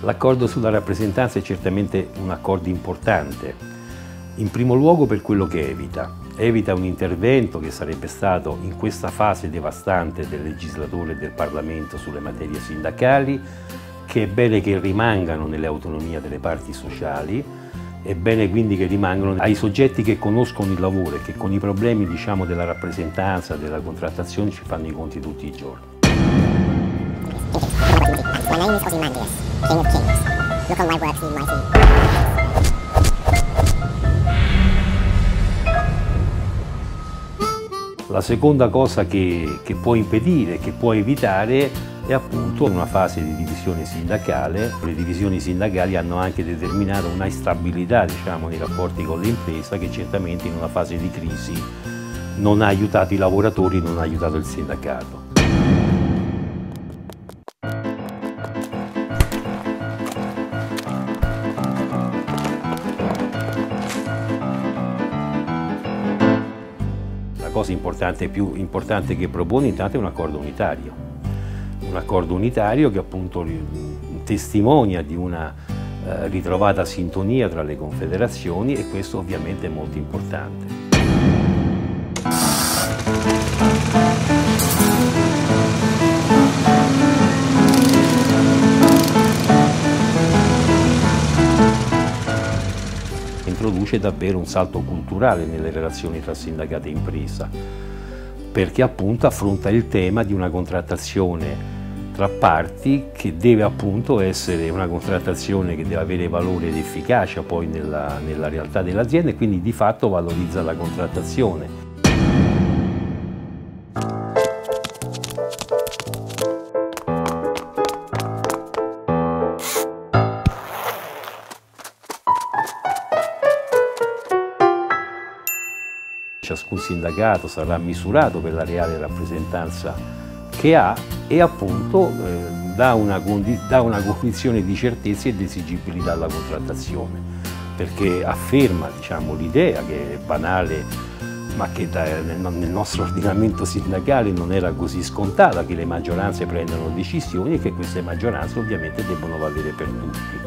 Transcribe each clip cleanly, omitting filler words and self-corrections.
L'accordo sulla rappresentanza è certamente un accordo importante, in primo luogo per quello che evita un intervento che sarebbe stato in questa fase devastante del legislatore e del Parlamento sulle materie sindacali, che è bene che rimangano nelle autonomie delle parti sociali, è bene quindi che rimangano ai soggetti che conoscono il lavoro e che con i problemi, diciamo, della rappresentanza, della contrattazione ci fanno i conti tutti i giorni. My name is Ozymandias, King of Kings. Look on my works, you mighty. La seconda cosa che può impedire, che può evitare, è appunto una fase di divisione sindacale. Le divisioni sindacali hanno anche determinato una instabilità, diciamo, nei rapporti con l'impresa, che certamente in una fase di crisi non ha aiutato i lavoratori, non ha aiutato il sindacato. La cosa importante, più importante che propone intanto è un accordo unitario che appunto testimonia di una ritrovata sintonia tra le confederazioni, e questo ovviamente è molto importante. Introduce davvero un salto culturale nelle relazioni tra sindacato e impresa, perché appunto affronta il tema di una contrattazione tra parti che deve appunto essere una contrattazione che deve avere valore ed efficacia poi nella realtà dell'azienda, e quindi di fatto valorizza la contrattazione. Ciascun sindacato sarà misurato per la reale rappresentanza che ha, e appunto dà una condizione di certezza e di esigibilità alla contrattazione, perché afferma, diciamo, l'idea, che è banale ma che nel nostro ordinamento sindacale non era così scontata, che le maggioranze prendano decisioni e che queste maggioranze ovviamente debbono valere per tutti.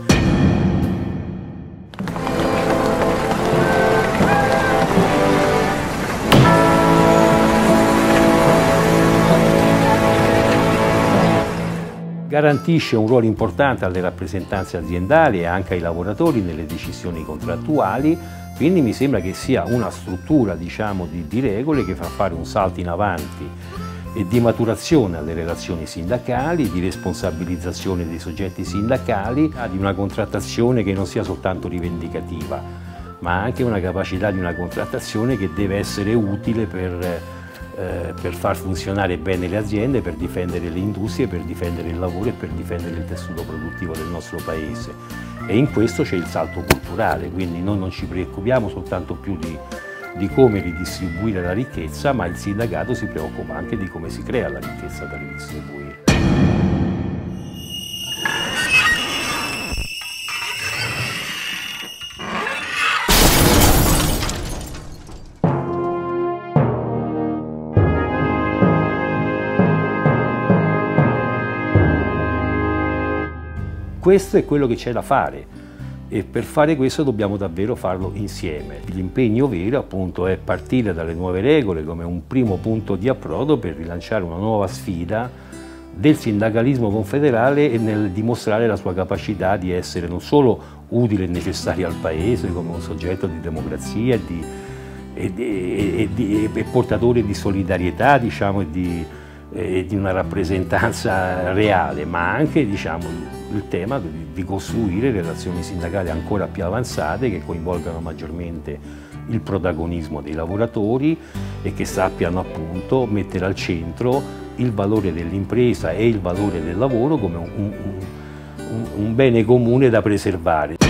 Garantisce un ruolo importante alle rappresentanze aziendali e anche ai lavoratori nelle decisioni contrattuali, quindi mi sembra che sia una struttura, diciamo, di regole che fa fare un salto in avanti e di maturazione alle relazioni sindacali, di responsabilizzazione dei soggetti sindacali, di una contrattazione che non sia soltanto rivendicativa, ma anche una capacità di una contrattazione che deve essere utile per far funzionare bene le aziende, per difendere le industrie, per difendere il lavoro e per difendere il tessuto produttivo del nostro Paese. E in questo c'è il salto culturale, quindi noi non ci preoccupiamo soltanto più di come ridistribuire la ricchezza, ma il sindacato si preoccupa anche di come si crea la ricchezza da ridistribuire. Questo è quello che c'è da fare, e per fare questo dobbiamo davvero farlo insieme. L'impegno vero appunto è partire dalle nuove regole come un primo punto di approdo per rilanciare una nuova sfida del sindacalismo confederale e nel dimostrare la sua capacità di essere non solo utile e necessario al Paese come un soggetto di democrazia e portatore di solidarietà, diciamo, e di una rappresentanza reale, ma anche, diciamo, il tema di costruire relazioni sindacali ancora più avanzate che coinvolgano maggiormente il protagonismo dei lavoratori e che sappiano appunto mettere al centro il valore dell'impresa e il valore del lavoro come un bene comune da preservare.